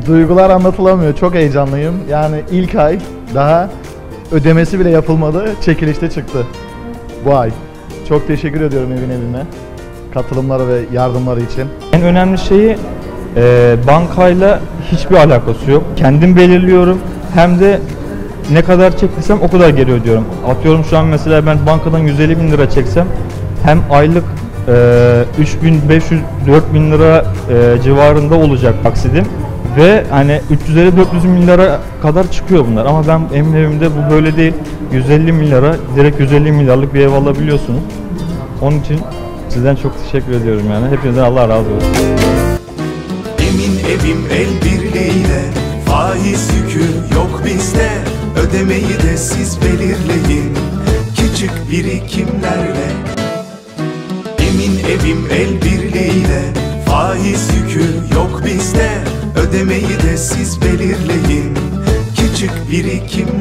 Duygular anlatılamıyor. Çok heyecanlıyım. Yani ilk ay daha ödemesi bile yapılmadı. Çekilişte çıktı bu ay. Çok teşekkür ediyorum evime. Katılımları ve yardımları için. En önemli şeyi bankayla hiçbir alakası yok. Kendim belirliyorum. Hem de ne kadar çektiysem o kadar geri ödüyorum. Atıyorum şu an mesela ben bankadan 150 bin lira çeksem hem aylık 3500-4000 lira civarında olacak taksidim. Ve hani 350-400 bin lira kadar çıkıyor bunlar. Ama ben evimde bu böyle değil. 150 milyara direkt 150 milyarlık bir ev alabiliyorsunuz. Onun için sizden çok teşekkür ediyorum yani. Hepinizden Allah razı olsun. Emin evim el birliğiyle, faiz yükü yok bizde. Ödemeyi de siz belirleyin, küçük birikimlerle. Emin evim el birliğiyle, faiz yükü yok bizde. Ödemeyi de siz belirleyin, küçük birikim